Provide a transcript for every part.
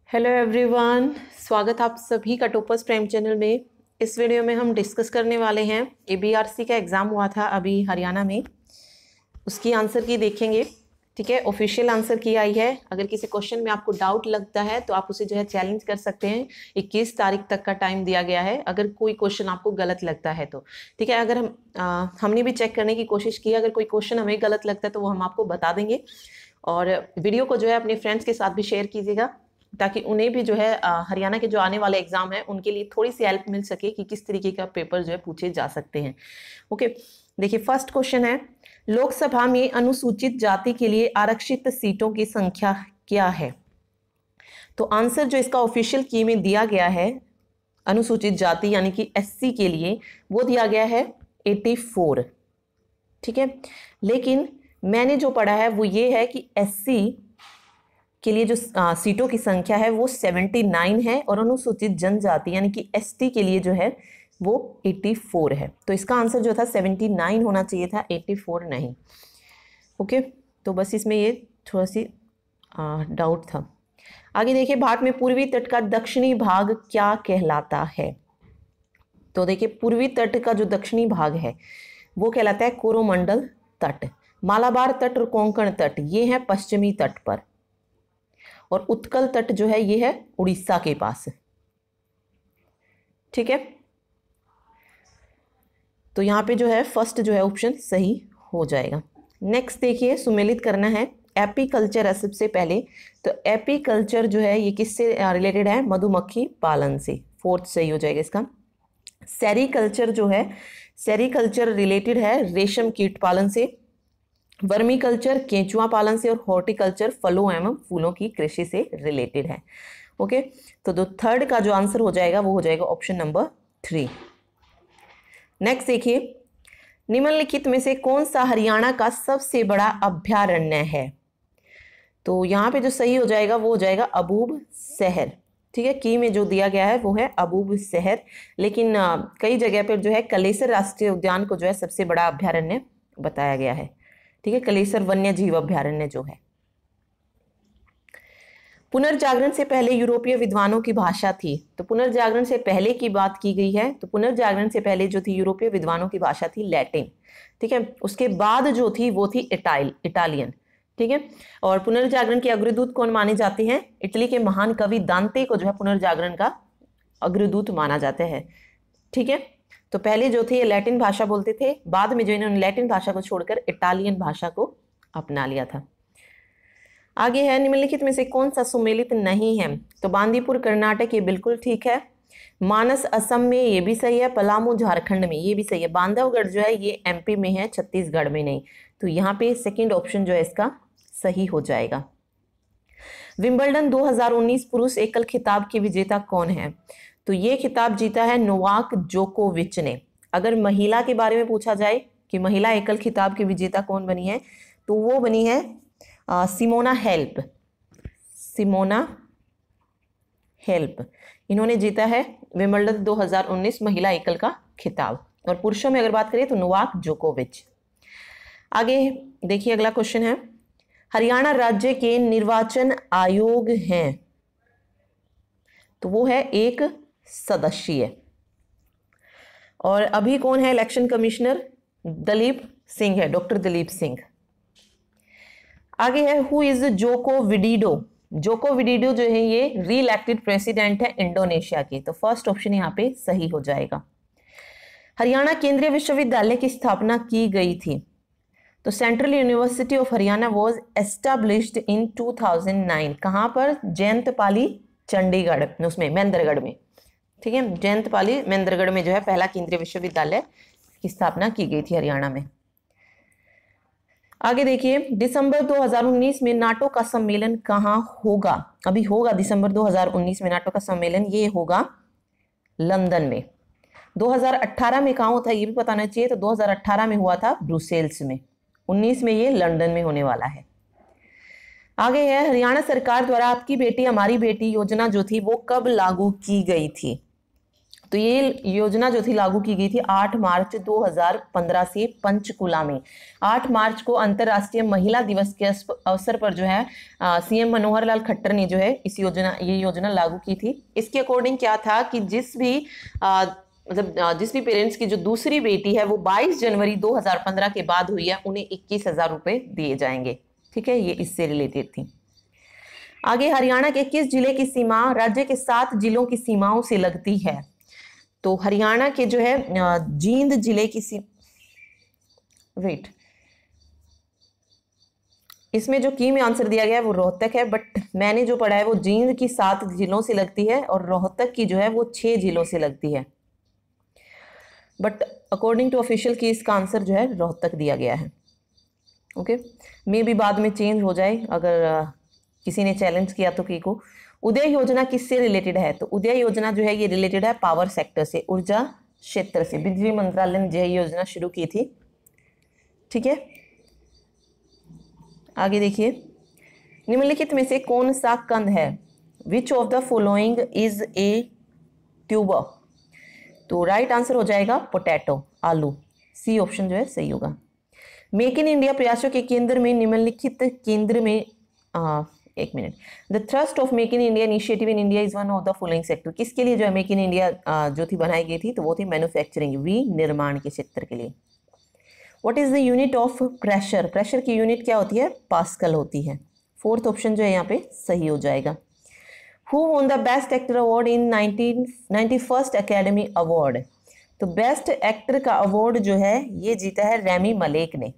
Hello everyone, स्वागत आप सभी का टॉपर्स प्राइम चैनल में। इस वीडियो में हम डिस्कस करने वाले हैं ABRC का एग्ज़ाम हुआ था अभी हरियाणा में, उसकी आंसर की देखेंगे। ठीक है, ऑफिशियल आंसर की आई है। अगर किसी क्वेश्चन में आपको डाउट लगता है तो आप उसे जो है चैलेंज कर सकते हैं। 21 तारीख तक का टाइम दिया गया है अगर कोई क्वेश्चन आपको गलत लगता है तो। ठीक है, अगर हमने भी चेक करने की कोशिश की, अगर कोई क्वेश्चन हमें गलत लगता है तो वो हम आपको बता देंगे। और वीडियो को जो है अपने फ्रेंड्स के साथ भी शेयर कीजिएगा ताकि उन्हें भी जो है हरियाणा के जो आने वाले एग्जाम है उनके लिए थोड़ी सी हेल्प मिल सके कि किस तरीके का पेपर जो है पूछे जा सकते हैं। ओके, देखिए फर्स्ट क्वेश्चन है, लोकसभा में अनुसूचित जाति के लिए आरक्षित सीटों की संख्या क्या है? तो आंसर जो इसका ऑफिशियल की में दिया गया है अनुसूचित जाति यानी कि SC के लिए वो दिया गया है 84। ठीक है, लेकिन मैंने जो पढ़ा है वो ये है कि SC के लिए जो सीटों की संख्या है वो 79 है और अनुसूचित जनजाति यानी कि ST के लिए जो है वो 84 है। तो इसका आंसर जो था 79 होना चाहिए था, 84 नहीं। ओके, तो बस इसमें ये थोड़ा सी डाउट था। आगे देखिए, भारत में पूर्वी तट का दक्षिणी भाग क्या कहलाता है? तो देखिए, पूर्वी तट का जो दक्षिणी भाग है वो कहलाता है कोरोमंडल तट। मालाबार तट और कोंकण तट ये है पश्चिमी तट पर, और उत्कल तट जो है ये है उड़ीसा के पास। ठीक है, तो यहाँ पे जो है फर्स्ट जो है ऑप्शन सही हो जाएगा। नेक्स्ट देखिए, सुमेलित करना है। एपीकल्चर है सबसे पहले, तो एपीकल्चर जो है ये किससे रिलेटेड है? मधुमक्खी पालन से, फोर्थ सही हो जाएगा इसका। सेरीकल्चर जो है, सेरीकल्चर रिलेटेड है रेशम कीट पालन से। वर्मी कल्चर केंचुआ पालन से, और हॉर्टिकल्चर फलों एवं फूलों की कृषि से रिलेटेड है। ओके, तो जो थर्ड का जो आंसर हो जाएगा वो हो जाएगा ऑप्शन नंबर 3। नेक्स्ट देखिए, निम्नलिखित में से कौन सा हरियाणा का सबसे बड़ा अभ्यारण्य है? तो यहाँ पे जो सही हो जाएगा वो हो जाएगा अबूब शहर। ठीक है, की में जो दिया गया है वो है अबूब शहर, लेकिन कई जगह पर जो है कलेसर राष्ट्रीय उद्यान को जो है सबसे बड़ा अभ्यारण्य बताया गया है। ठीक है, कलेसर वन्य जीव अभ्यारण्य जो है। पुनर्जागरण से पहले यूरोपीय विद्वानों की भाषा थी, तो पुनर्जागरण से पहले की बात की गई है, तो पुनर्जागरण से पहले जो थी यूरोपीय विद्वानों की भाषा थी लैटिन। ठीक है, उसके बाद जो थी वो थी इटालियन। ठीक है, और पुनर्जागरण के अग्रदूत कौन माने जाते हैं? इटली के महान कवि दांते को जो है पुनर्जागरण का अग्रदूत माना जाता है। ठीक है, तो पहले जो थे ये लैटिन भाषा बोलते थे, बाद में जो इन्होंने लैटिन भाषा को छोड़कर इटालियन भाषा को अपना लिया था। आगे है, निम्नलिखित में से कौन सा सुमेलित नहीं है? तो बांदीपुर कर्नाटक ये बिल्कुल ठीक है, मानस असम में ये भी सही है, पलामू झारखंड में ये भी सही है, बांधवगढ़ जो है ये MP में है, छत्तीसगढ़ में नहीं। तो यहाँ पे सेकेंड ऑप्शन जो है इसका सही हो जाएगा। विंबलडन 2019 पुरुष एकल खिताब के विजेता कौन है? तो ये खिताब जीता है नोवाक जोकोविच ने। अगर महिला के बारे में पूछा जाए कि महिला एकल खिताब की विजेता कौन बनी है, तो वो बनी है सिमोना हेल्प। इन्होंने जीता है विंबलडन 2019 महिला एकल का खिताब। और पुरुषों में अगर बात करें तो नोवाक जोकोविच। आगे देखिए, अगला क्वेश्चन है, हरियाणा राज्य के निर्वाचन आयोग हैं, तो वो है एक सदस्यीय। और अभी कौन है इलेक्शन कमिश्नर? दलीप सिंह है, डॉक्टर दलीप सिंह। आगे है, who is Joko Widodo? Joko Widodo जो है ये री इलेक्टेड प्रेसिडेंट है इंडोनेशिया के, तो फर्स्ट ऑप्शन यहाँ पे सही हो जाएगा। हरियाणा केंद्रीय विश्वविद्यालय की स्थापना की गई थी, तो central university of Haryana was established in 2009। कहाँ पर? जयंतपाली चंडीगढ़, उसमें महेंद्रगढ़ में। ठीक है, जयंतपाली महेंद्रगढ़ में जो है पहला केंद्रीय विश्वविद्यालय की स्थापना की गई थी हरियाणा में। आगे देखिए, दिसंबर 2019 में नाटो का सम्मेलन कहाँ होगा? अभी होगा दिसंबर 2019 में नाटो का सम्मेलन, ये होगा लंदन में। 2018 में कहाँ होता है ये भी बताना चाहिए, तो 2018 में हुआ था ब्रुसेल्स में, 19 में ये लंदन में होने वाला है। आगे है, हरियाणा सरकार द्वारा आपकी बेटी हमारी बेटी योजना जो थी वो कब लागू की गई थी? तो ये योजना जो थी लागू की गई थी 8 मार्च 2015 से पंचकुला में। 8 मार्च को अंतर्राष्ट्रीय महिला दिवस के अवसर पर जो है सीएम मनोहर लाल खट्टर ने जो है ये योजना लागू की थी। इसके अकॉर्डिंग क्या था कि जिस भी पेरेंट्स की जो दूसरी बेटी है वो 22 जनवरी 2015 के बाद हुई है, उन्हें 21,000 रुपए दिए जाएंगे। ठीक है, ये इससे रिलेटेड थी। आगे, हरियाणा के किस जिले की सीमा राज्य के 7 जिलों की सीमाओं से लगती है? तो हरियाणा के जो है जींद जिले की इसमें जो की में आंसर दिया गया है वो रोहतक है, बट मैंने जो पढ़ा है वो जींद की 7 जिलों से लगती है और रोहतक की जो है वो 6 जिलों से लगती है। बट अकॉर्डिंग टू ऑफिशियल की इसका आंसर जो है रोहतक दिया गया है। ओके, मे भी बाद में चेंज हो जाए अगर किसी ने चैलेंज किया तो की को। उदय योजना किससे रिलेटेड है? तो उदय योजना जो है ये रिलेटेड है पावर सेक्टर से, ऊर्जा क्षेत्र से। बिजली मंत्रालय ने यह योजना शुरू की थी। ठीक है, आगे देखिए, निम्नलिखित में से कौन सा कंद है? Which of the following is a tuber? तो राइट आंसर हो जाएगा पोटैटो, आलू। सी ऑप्शन जो है सही होगा। मेक इन इंडिया प्रयासों के केंद्र में निम्नलिखित केंद्र में एक minute, the thrust of make in India initiative in India is one of the following sector. किसके लिए जो है मेक इन इंडिया जो थी बनाई गई थी? तो वो थी मैन्युफैक्चरिंग, विनिर्माण के क्षेत्र के लिए। What is the unit of pressure? Pressure की यूनिट क्या होती है? पास्कल होती है। फोर्थ ऑप्शन जो है यहाँ पे सही हो जाएगा। Who won the best actor award in 1991 academy award? तो बेस्ट एक्टर का अवार्ड जो है ये जीता है रैमी मलेक ने।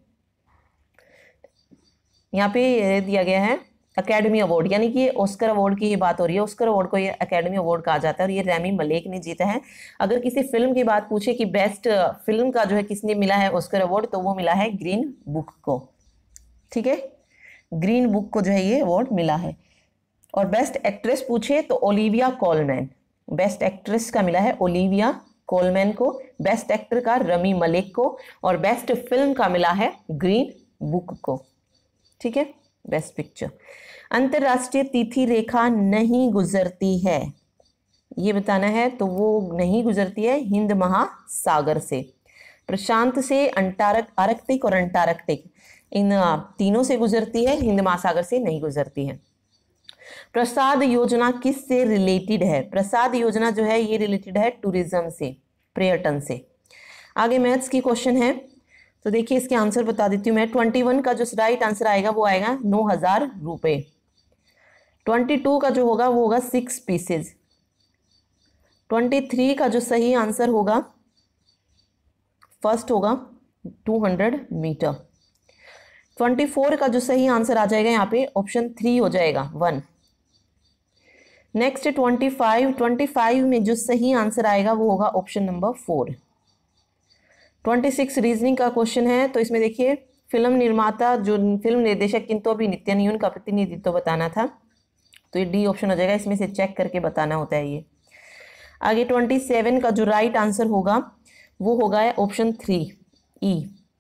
यहाँ पे दिया गया है एकेडमी अवार्ड, यानी कि ऑस्कर अवार्ड की ये बात हो रही है। ऑस्कर अवार्ड को ये एकेडमी अवार्ड कहा जाता है और ये रैमी मलेक ने जीता है। अगर किसी फिल्म की बात पूछे कि बेस्ट फिल्म का जो है किसने मिला है ऑस्कर अवार्ड, तो वो मिला है ग्रीन बुक को। ठीक है, ग्रीन बुक को जो है ये अवार्ड मिला है। और बेस्ट एक्ट्रेस पूछे तो ओलिविया कोलमैन, बेस्ट एक्ट्रेस का मिला है ओलिविया कोलमैन को, बेस्ट एक्टर का रमी मलेक को, और बेस्ट फिल्म का मिला है ग्रीन बुक को। ठीक है, बेस्ट पिक्चर। अंतरराष्ट्रीय तिथि रेखा नहीं गुजरती है, ये बताना है। तो वो नहीं गुजरती है हिंद महासागर से, प्रशांत से, आर्कटिक और अंटार्कटिक, इन तीनों से गुजरती है, हिंद महासागर से नहीं गुजरती है। प्रसाद योजना किस से रिलेटेड है? प्रसाद योजना जो है ये रिलेटेड है टूरिज्म से, पर्यटन से। आगे मैथ्स की क्वेश्चन है, तो देखिए इसके आंसर बता देती हूँ मैं। 21 का जो राइट आंसर आएगा वो आएगा 9,000 रुपये। 22 का जो होगा वो होगा 6 पीसेज। 23 का जो सही आंसर होगा फर्स्ट होगा 200 मीटर। 24 का जो सही आंसर आ जाएगा यहाँ पे ऑप्शन 3 हो जाएगा 1। नेक्स्ट 25 में जो सही आंसर आएगा वो होगा ऑप्शन नंबर 4। 26 रीजनिंग का क्वेश्चन है, तो इसमें देखिए फिल्म निर्माता जो फिल्म निर्देशक किंतु अभी नित्या न्यून का प्रतिनिधित्व बताना था, तो ये डी ऑप्शन हो जाएगा। इसमें से चेक करके बताना होता है ये। आगे 27 का जो राइट आंसर होगा वो होगा ऑप्शन 3 ई।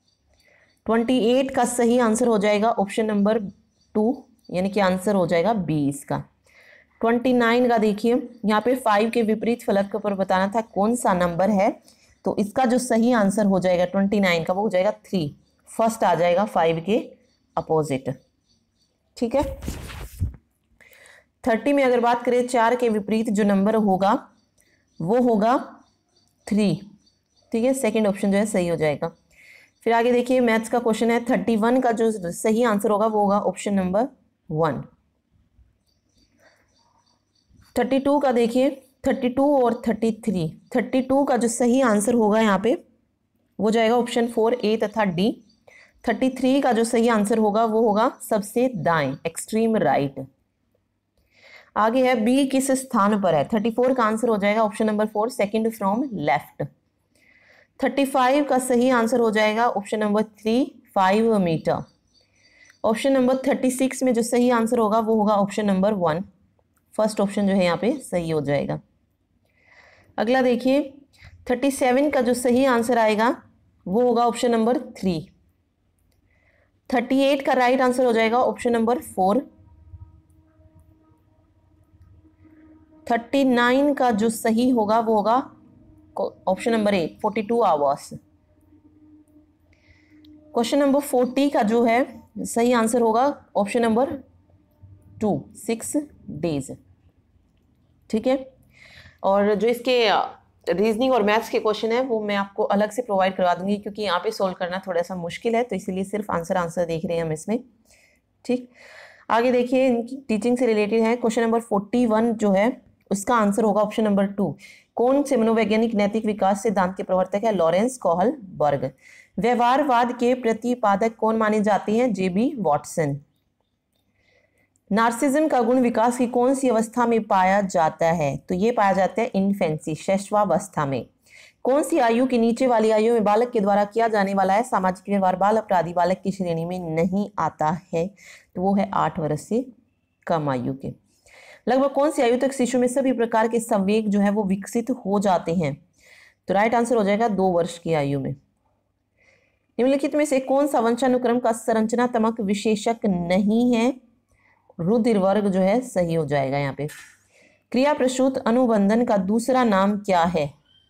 28 का सही आंसर हो जाएगा ऑप्शन नंबर 2, यानी कि आंसर हो जाएगा बी इसका। 29 का देखिए यहाँ पे 5 के विपरीत फलक पर बताना था कौन सा नंबर है, तो इसका जो सही आंसर हो जाएगा 29 का वो हो जाएगा 3। फर्स्ट आ जाएगा 5 के अपोजिट। ठीक है, 30 में अगर बात करें 4 के विपरीत जो नंबर होगा वो होगा 3। ठीक है, सेकंड ऑप्शन जो है सही हो जाएगा। फिर आगे देखिए मैथ्स का क्वेश्चन है, 31 का जो सही आंसर होगा वो होगा ऑप्शन नंबर 1। 32 का देखिए 32 और 33, 32 का जो सही आंसर होगा यहाँ पे वो जाएगा ऑप्शन 4 ए तथा डी। 33 का जो सही आंसर होगा वो होगा सबसे दाएं, एक्सट्रीम राइट। आगे है बी किस स्थान पर है? 34 का आंसर हो जाएगा option number 4 second from left. 35 का सही आंसर हो जाएगा option number 3 5 metre. Option number 36 में जो सही आंसर होगा वो होगा ऑप्शन नंबर 1। फर्स्ट ऑप्शन जो है यहाँ पे सही हो जाएगा। अगला देखिए 37 का जो सही आंसर आएगा वो होगा ऑप्शन नंबर 3। 38 का राइट आंसर हो जाएगा ऑप्शन नंबर 4। 39 का जो सही होगा वो होगा option number A 42 hours. Question number 40 का जो है सही आंसर होगा ऑप्शन नंबर 2 6 डेज। ठीक है, और जो इसके रीजनिंग और मैथ्स के क्वेश्चन है वो मैं आपको अलग से प्रोवाइड करवा दूंगी, क्योंकि यहाँ पे सोल्व करना थोड़ा सा मुश्किल है, तो इसीलिए सिर्फ आंसर देख रहे हैं हम इसमें। ठीक, आगे देखिए इनकी टीचिंग से रिलेटेड है। क्वेश्चन नंबर 41 जो है उसका आंसर होगा ऑप्शन नंबर 2। कौन से मनोवैज्ञानिक नैतिक विकास सिद्धांत के प्रवर्तक है? Lawrence Kohlberg. व्यवहारवाद के प्रतिपादक कौन माने जाते हैं? जेबी वॉटसन। नार्सिज्म का गुण विकास की कौन सी अवस्था में पाया जाता है? तो ये पाया जाता है इन्फेंसी, शैशवावस्था में। कौन सी आयु के नीचे वाली आयु में बालक के द्वारा किया जाने वाला है सामाजिक व्यवहार बाल अपराधी बालक की श्रेणी में नहीं आता है? तो वो है 8 वर्ष से कम आयु के। लगभग कौन सी आयु तक शिशु में सभी प्रकार के संवेग जो है वो विकसित हो जाते हैं? तो राइट आंसर हो जाएगा 2 वर्ष की आयु में। निम्नलिखित में से कौन सा वंशानुक्रम का संरचनात्मक विशेषक नहीं है? रुधिर वर्ग जो है सही हो जाएगा यहाँ पे। क्रिया प्रसूत अनुबंधन का दूसरा नाम क्या है?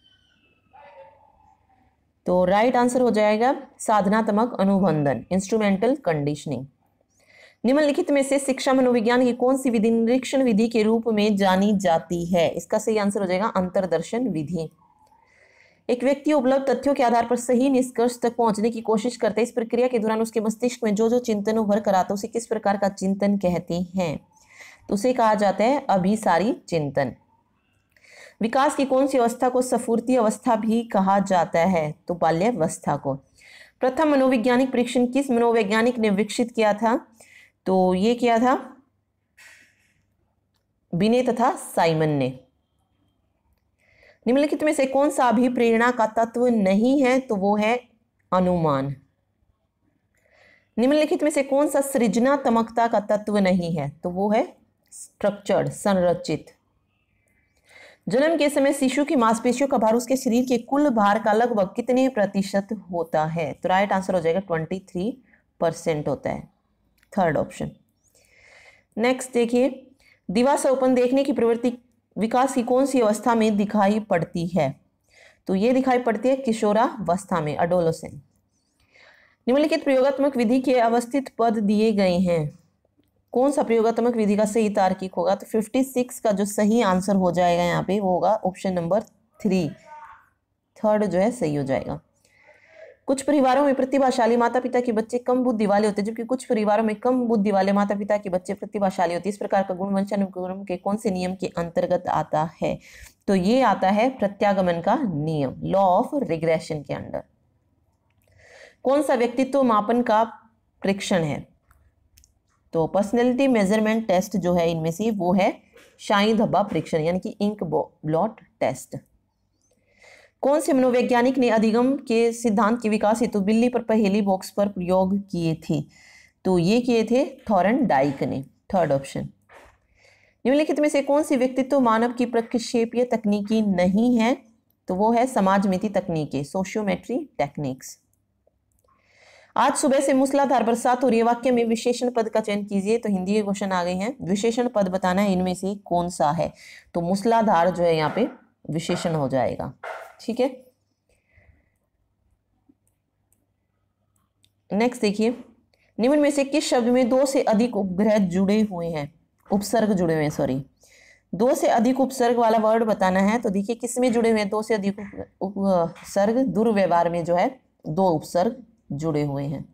तो राइट आंसर हो जाएगा साधनात्मक अनुबंधन, इंस्ट्रूमेंटल कंडीशनिंग। निम्नलिखित में से शिक्षा मनोविज्ञान की कौन सी विधि निरीक्षण विधि के रूप में जानी जाती है? इसका सही आंसर हो जाएगा अंतर्दर्शन विधि। एक व्यक्ति उपलब्ध तथ्यों के आधार पर सही निष्कर्ष तक पहुंचने की कोशिश करते हैं। इस प्रक्रिया के दौरान उसके मस्तिष्क में जो जो चिंतन उभर कर आता है उसे किस प्रकार का चिंतन कहते हैं? तो उसे कहा जाता है अभिसारी चिंतन। विकास की कौन सी अवस्था को सफूर्ती अवस्था भी कहा जाता है? तो बाल्यावस्था को। प्रथम मनोवैज्ञानिक परीक्षण किस मनोवैज्ञानिक ने विकसित किया था? तो ये किया था बिने तथा साइमन ने। निम्नलिखित में से कौन सा अभिप्रेरणा का तत्व नहीं है? तो वो है अनुमान। निम्नलिखित में से कौन सा सृजनात्मकता का तत्व नहीं है? तो वो है स्ट्रक्चर्ड, संरचित। जन्म के समय शिशु की मांसपेशियों का भार उसके शरीर के कुल भार का लगभग कितने प्रतिशत होता है? तो राइट आंसर हो जाएगा 23% होता है, थर्ड ऑप्शन। नेक्स्ट देखिए, दिवास्वप्न देखने की प्रवृत्ति विकास की कौन सी अवस्था में दिखाई पड़ती है? तो ये दिखाई पड़ती है किशोरावस्था में, एडोलेसेंस। निम्नलिखित प्रयोगात्मक विधि के अवस्थित पद दिए गए हैं, कौन सा प्रयोगात्मक विधि का सही तार्किक होगा? तो 56 का जो सही आंसर हो जाएगा यहाँ पे वो होगा ऑप्शन नंबर 3, थर्ड जो है सही हो जाएगा। कुछ परिवारों में प्रतिभाशाली माता पिता के बच्चे कम बुद्धि वाले होते हैं, जबकि कुछ परिवारों में कम बुद्धि वाले माता पिता के बच्चे प्रतिभाशाली होते हैं। इस प्रकार का गुण वंशानुक्रम के कौन से नियम के अंतर्गत आता है? तो ये आता है प्रत्यागमन का नियम, लॉ ऑफ रिग्रेशन के अंडर। कौन सा व्यक्तित्व मापन का परीक्षण है? तो पर्सनैलिटी मेजरमेंट टेस्ट जो है इनमें से वो है शाही धब्बा परीक्षण, यानी कि इंक ब्लॉट टेस्ट। कौन से मनोवैज्ञानिक ने अधिगम के सिद्धांत के विकास हेतु बिल्ली पर पहेली बॉक्स पर प्रयोग किए थे? तो ये किए थे थॉर्नडाइक ने, थर्ड ऑप्शन। निम्नलिखित में से कौन सी व्यक्तित्व मानव की प्रक्षेपीय तकनीकी नहीं है? तो वो है समाजमिति तकनीकें, सोशियोमेट्री टेक्निक्स। आज सुबह से मूसलाधार बरसात हो रही है, वाक्य में विशेषण पद का चयन कीजिए। तो हिंदी के क्वेश्चन आ गए हैं, विशेषण पद बताना है इनमें से कौन सा है? तो मूसलाधार जो है यहाँ पे विशेषण हो जाएगा। ठीक है, नेक्स्ट देखिए, निम्न में से किस शब्द में 2 से अधिक उपग्रह जुड़े हुए हैं? उपसर्ग जुड़े हुए हैं, सॉरी, 2 से अधिक उपसर्ग वाला वर्ड बताना है। तो देखिए किस में जुड़े हुए हैं 2 से अधिक उपसर्ग? दुर्व्यवहार में जो है 2 उपसर्ग जुड़े हुए हैं।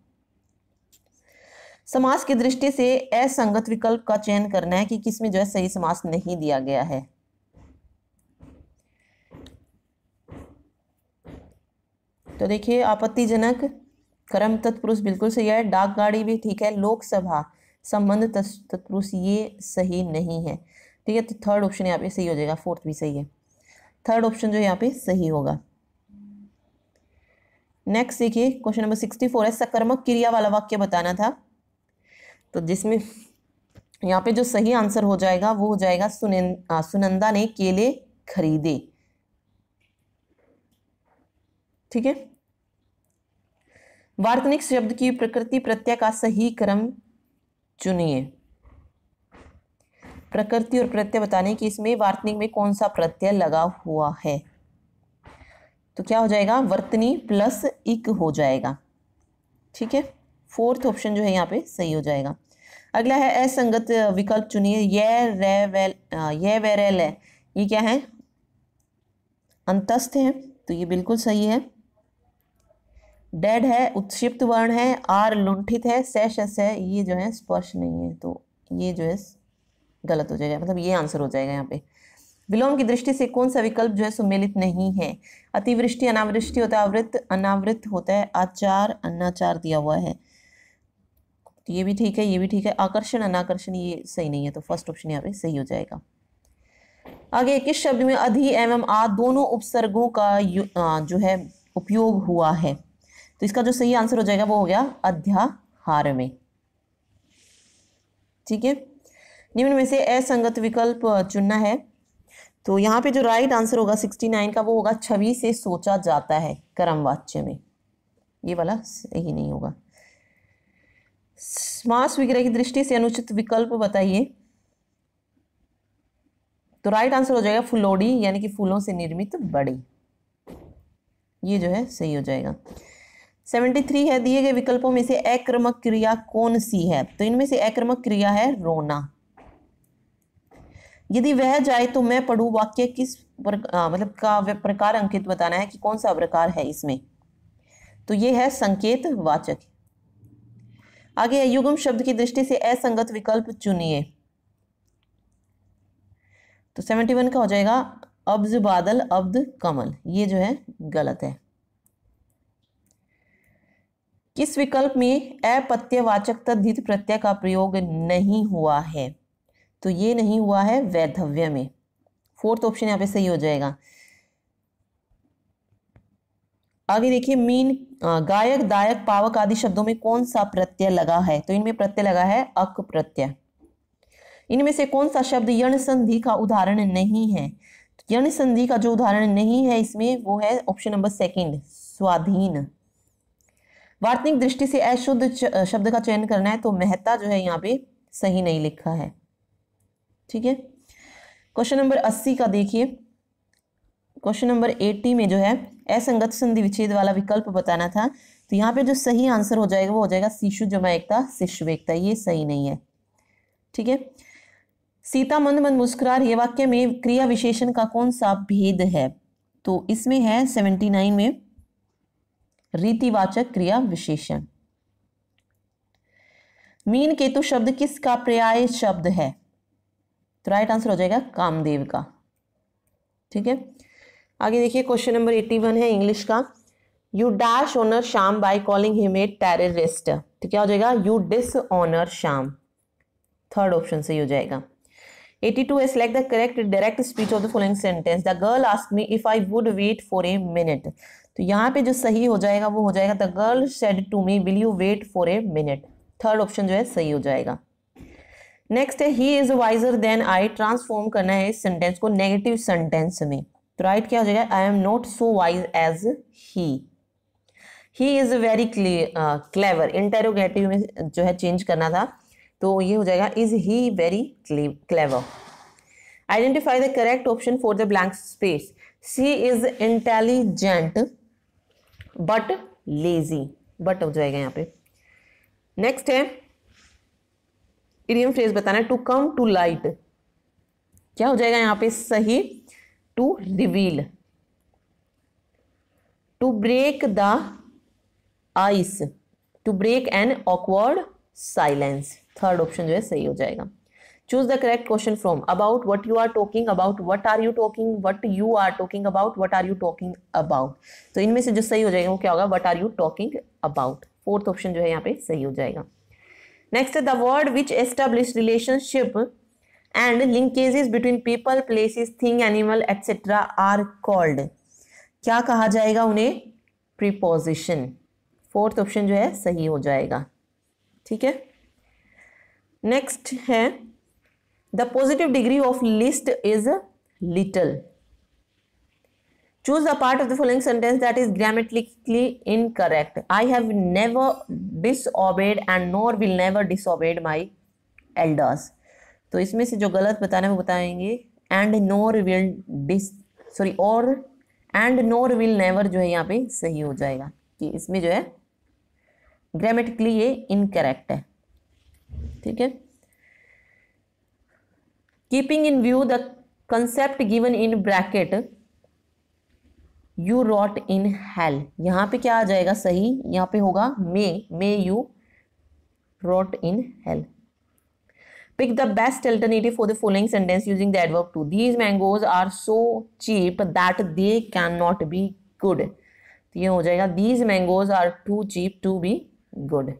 समास की दृष्टि से असंगत विकल्प का चयन करना है कि किसमें जो है सही समास नहीं दिया गया है। तो देखिए, आपत्तिजनक कर्म तत्पुरुष बिल्कुल सही है, डाक गाड़ी भी ठीक है, लोकसभा संबंध तत्पुरुष ये सही नहीं है। ठीक है, तो थर्ड ऑप्शन यहाँ पे सही हो जाएगा, फोर्थ भी सही है, थर्ड ऑप्शन जो यहाँ पे सही होगा। नेक्स्ट देखिए, क्वेश्चन नंबर 64 है, सकर्मक क्रिया वाला वाक्य बताना था। तो जिसमें यहाँ पे जो सही आंसर हो जाएगा वो हो जाएगा सुनंदा ने केले खरीदे। ठीक है, वार्तनिक शब्द की प्रकृति प्रत्यय का सही क्रम चुनिए। प्रकृति और प्रत्यय बताने की इसमें वार्तनिक में कौन सा प्रत्यय लगा हुआ है? तो क्या हो जाएगा, वर्तनी प्लस इक हो जाएगा। ठीक है, फोर्थ ऑप्शन जो है यहाँ पे सही हो जाएगा। अगला है असंगत विकल्प चुनिए। ये वेरेल है, ये क्या है, अंतस्थ है, तो ये बिल्कुल सही है। डेड है, उत्क्षिप्त वर्ण है। आर लुंठित है। शस है, ये जो है स्पर्श नहीं है, तो ये जो है गलत हो जाएगा, मतलब ये आंसर हो जाएगा यहाँ पे। विलोम की दृष्टि से कौन सा विकल्प जो है सुमेलित नहीं है? अतिवृष्टि अनावृष्टि होता है, आवृत अनावृत होता है, आचार अनाचार दिया हुआ है, तो ये भी ठीक है, ये भी ठीक है। आकर्षण अनाकर्षण ये सही नहीं है, तो फर्स्ट ऑप्शन यहाँ पे सही हो जाएगा। आगे, किस शब्द में अधि एवं आ दोनों उपसर्गों का जो है उपयोग हुआ है? तो इसका जो सही आंसर हो जाएगा वो हो गया अध्याहार में। ठीक है, निम्न में से असंगत विकल्प चुनना है। तो यहाँ पे जो राइट आंसर होगा 69 का वो होगा छवि से सोचा जाता है कर्मवाच्य में, ये वाला सही नहीं होगा। समास विग्रह की दृष्टि से अनुचित विकल्प बताइए। तो राइट आंसर हो जाएगा फुलोड़ी, यानी कि फूलों से निर्मित बड़ी, ये जो है सही हो जाएगा। 73 है, दिए गए विकल्पों में से अक्रमक क्रिया कौन सी है? तो इनमें से अक्रमक क्रिया है रोना। यदि वह जाए तो मैं पढ़ूं वाक्य किस मतलब का प्रकार अंकित बताना है कि कौन सा प्रकार है इसमें, तो ये है संकेत वाचक। आगे, युग्म शब्द की दृष्टि से असंगत विकल्प चुनिए। तो 71 का हो जाएगा अब्ज बादल अब्द कमल, ये जो है गलत है। किस विकल्प में अपत्यवाचक तद्धित प्रत्यय का प्रयोग नहीं हुआ है? तो ये नहीं हुआ है वैधव्य में, फोर्थ ऑप्शन यहाँ पे सही हो जाएगा। आगे देखिए, मीन गायक दायक पावक आदि शब्दों में कौन सा प्रत्यय लगा है? तो इनमें प्रत्यय लगा है अक प्रत्यय। इनमें से कौन सा शब्द यण संधि का उदाहरण नहीं है? यण संधि का जो उदाहरण नहीं है इसमें वो है ऑप्शन नंबर सेकंड, स्वाधीन। वार्तनिक दृष्टि से अशुद्ध शब्द का चयन करना है, तो मेहता जो है यहाँ पे सही नहीं लिखा है। ठीक है, क्वेश्चन नंबर 80 का देखिए। क्वेश्चन नंबर 80 में जो है असंगत संधि विच्छेद वाला विकल्प बताना था, तो यहाँ पे जो सही आंसर हो जाएगा वो हो जाएगा शिशु जमा एकता शिशु एकता, ये सही नहीं है। ठीक है, सीता मंद मंद मुस्कुरा रही है वाक्य में क्रिया विशेषण का कौन सा भेद है? तो इसमें है 79 में रीतिवाचक क्रिया विशेषण। मीन केतु शब्द किसका पर्याय शब्द है? तो राइट आंसर हो जाएगा कामदेव का। ठीक है, आगे देखिए, क्वेश्चन नंबर 81 है इंग्लिश का। You dash honour Shyam by calling him a terrorist, तो क्या हो जाएगा you dishonour Shyam, third option सही हो जाएगा। 82 है, select the correct direct speech of the following sentence. The girl asked me if I would wait for a minute, तो यहाँ पे जो सही हो जाएगा वो हो जाएगा the girl said to me will you wait for a minute, third option जो है सही हो जाएगा। नेक्स्ट है, he is wiser than I, transform करना है इस सेंटेंस को नेगेटिव सेंटेंस में, तो राइट क्या हो जाएगा I am not so wise as he is very clever, interrogative में जो है चेंज करना था, तो ये हो जाएगा is he very clever. Identify the correct option for the blank space. She is intelligent but lazy, but हो जाएगा यहाँ पे। नेक्स्ट है, इडियम फ्रेज बताना है, टू कम टू लाइट, क्या हो जाएगा यहाँ पे सही, to reveal. To break the ice, to break an awkward silence, third option जो है सही हो जाएगा। Choose the correct question from about what you are talking about, what are you talking, what you are talking about, what are you talking about, तो इनमें से जो सही हो जाएगा वो क्या होगा what are you talking about, fourth option जो है यहाँ पे सही हो जाएगा। नेक्स्ट है, the word which establish relationship and linkages between people places thing animal etcetera are called, क्या कहा जाएगा उन्हें, प्रीपोजिशन, फोर्थ ऑप्शन जो है सही हो जाएगा। ठीक है, नेक्स्ट है, the positive degree of least is little. Choose the part of the following sentence that is grammatically incorrect. I have never disobeyed and nor will never disobey my elders, तो इसमें से जो गलत बताना है वो बताएंगे, एंड नॉर विल और एंड नोर विल नेवर जो है यहाँ पे सही हो जाएगा, कि इसमें जो है ग्रामेटिकली ये इनकरेक्ट है। ठीक है, keeping in view the concept given in bracket you rot in hell, यहाँ पे क्या आ जाएगा सही, यहाँ पे होगा may you rot in hell. Pick the best alternative for the following sentence using the adverb to. These mangoes are so cheap that they cannot be good. तो ये हो जाएगा These mangoes are too cheap to be good.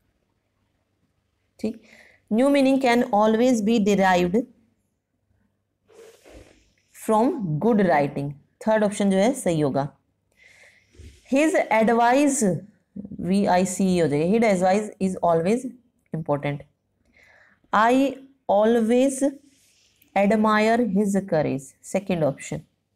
ठीक, new meaning can always be derived from good writing, third option जो है सही होगा। His advice VICE हो जाएगा, his advice is always important. I always admire his courage, second option.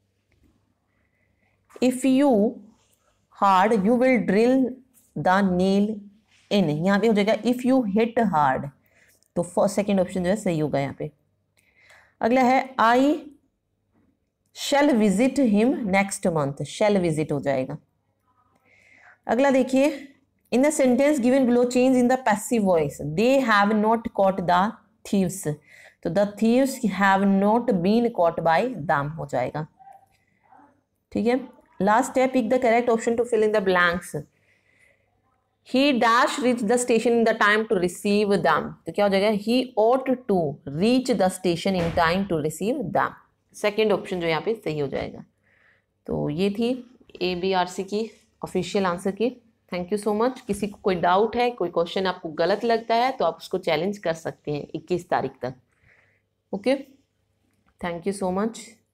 If you hard you will drill the nail in, यहाँ पे हो जाएगा if you hit hard, तो फर्स्ट सेकेंड ऑप्शन जो है सही होगा यहाँ पे। अगला है I shall visit him next month, shall visit हो जाएगा। अगला देखिए, in the sentence given below change in the passive voice, they have not caught the thieves, तो the thieves have not been caught by them हो जाएगा। ठीक है, last step, pick the correct option to fill in the blanks. He dash reach the station in the time to receive them, तो क्या हो जाएगा he ought to reach the station in time to receive them, second option जो यहाँ पे सही हो जाएगा। तो ये थी ABRC की official answer key. Thank you so much. किसी को कोई डाउट है, कोई क्वेश्चन आपको गलत लगता है तो आप उसको चैलेंज कर सकते हैं 21 तारीख तक। Okay, thank you so much.